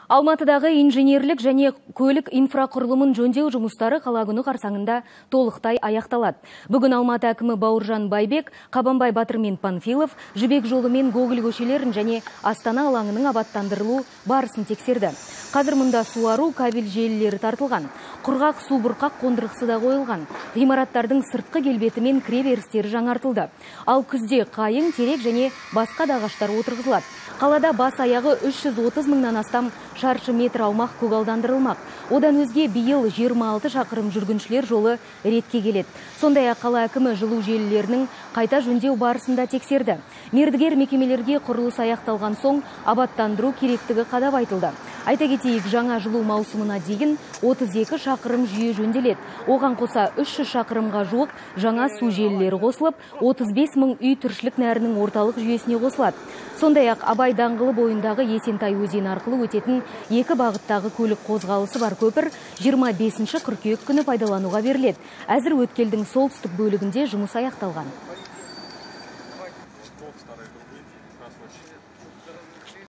Алматыдағы инженерлік және көлік инфрақұрылымын жөндеу жұмыстары қала күні қарсаңында толықтай аяқталады. Бүгін Алматы әкімі Бауыржан Байбек, Қабанбай Батыр мен Панфилов, Жібек жолы мен Гоголь көшелерін және Астана алаңының абаттандырылу барысын тексерді. Қазір мұнда суару кабель желілері тартылған. Құрғақ су бұрқақ қондырғысы да қойылған. Ғимараттардың сыртқы келбеті мен кіреберістері жаңартылды. Ал күзде қайың, терек және басқа да ағаштар отырғызылады. Қалада бас аяғы 330 мыңнан астам шаршы метр аумақ көгалдандырылмақ. Одан өзге биыл 26 шақырым жүргіншілер жолы ретке келеді. Сондай-ақ қала әкімі жылу желілерінің қайта жөндеу барысында тексерді. Мердігер мекемелерге құрылыс аяқталған соң абаттандыру керектігі қадап айтылды. Айта кетейік, жаңа жылу маусымына дейін 32 шақырым жүйе жөнделеді. Оған қоса 300 шақырымға жуық жаңа су желілері қосылып, 35 мың үй тіршілік нәрінің орталық жүйесіне қосылады. Сондай-ақ Абай даңғылы бойындағы Есентай өзені арқылы өтетін екі бағыттағы көлік қозғалысы бар көпір 25 қыркүйек күні пайдалануға беріледі. Әзір өткелдің солтүстік бөлігінде жұмыс аяқталған.